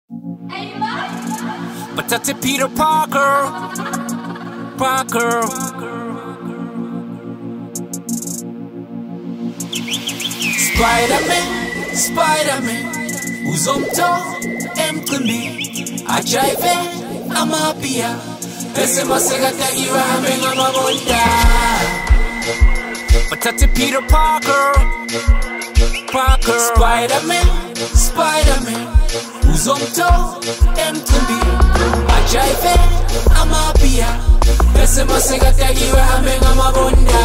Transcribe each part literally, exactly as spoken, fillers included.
But that's Peter Parker, Parker. Spider-Man, Spider-Man, uzomto emqimbi, ajayive amapia, bese masekatakiwa ngamabonda. But that's Peter Parker, Parker. Spider-Man, Spider-Man, uzomto emqimbi, ajayive amapia, bese masekatakiwa ngamabonda.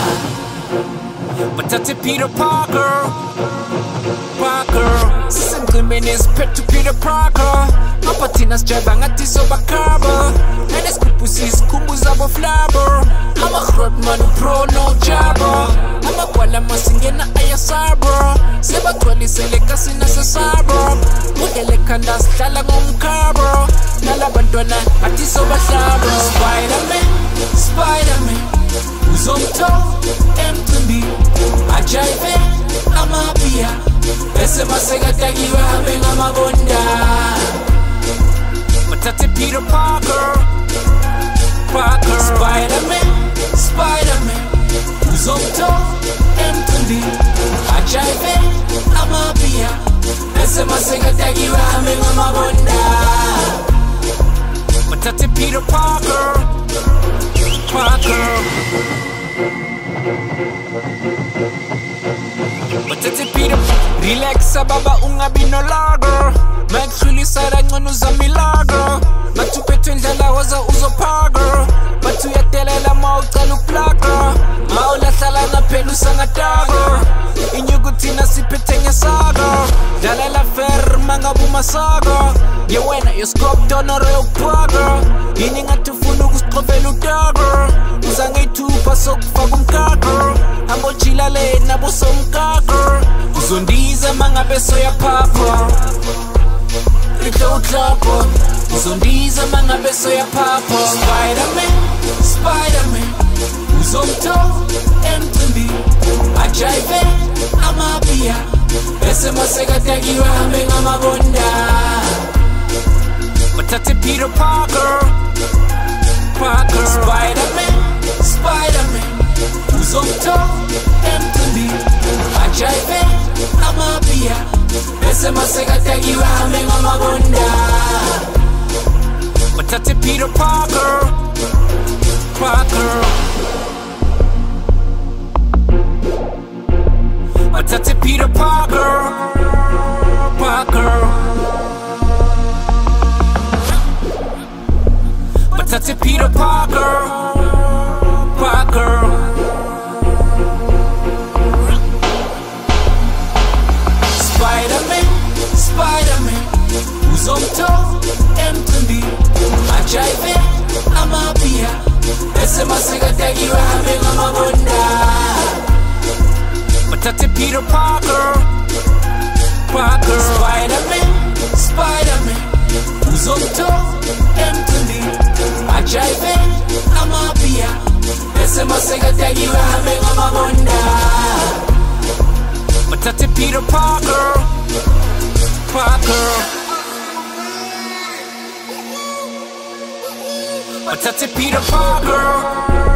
But that's Peter Parker, Parker. Sisemqimeni esiphethe Peter Parker, ngapha thina sijayva ngathi sobakaba, nanesigubhusi isikhumbuza boflabo, ama-Grootman upro nojaba, amagwala masingena ayasabro, sebagcwalisele kasina sesabro, mudlele ekhanda sihlala ngomkhabro, nalabantwana ngathi sobahlabo. Spider-Man, Spider-Man, uzomtho emqimbi, ajayive amapia, bese masekatakiwa hambe ngamabonda. But that's Peter Parker, Parker. Spider-Man, Spider-Man, uzomtho emqimbi, ajayive amapia, bese masekatakiwa hambe ngamabonda. But that's Peter Parker, Parker. But that's Peter. Relax baba ungabi no lager, makudlulisela ngcono uzamilager, ngathi uphethwe indlela waza uzophaga, bathi uyadelela ma ucala ukuplaga, ma ulahlala ngaphela usangadaga, inyukuthi nasiphethe ngesaga, dlalela fair mangabe umasaga, ye wena yoscope donoro yokuphaga, yini ngathi ufuna ukusixovela udaga, uzangeyithupha sokufaka umkhaga, ambojila le nabo somkhaga, uzondiza mangabe soyaphapha, rihlo utlapha, uzondiza mangabe soyaphapha. Spider-Man, Spider-Man, uzomtho emqimbi, ajayive amapia, bese masekatakiwa hambe ngamabonda. But that's Peter Parker, Parker. Spider-Man, Spider-Man, uzomtho emqimbi, ajayive amapia, bese masekatakiwa hambe ngamabonda. But that's Peter Parker, Parker. But that's Peter Parker, Parker. But that's Peter Parker, Parker. Spider-Man, Spider-Man, uzomtho emqimbi, ajayive amapia, bese masekatakiwa hambe ngamabonda. But that's Peter Parker, Parker. Spider-Man, Spider-Man, uzomtho emqimbi, ajayive amapia, bese masekatakiwa hambe ngamabonda. But that's Peter Parker, Parker. But that's Peter Parker.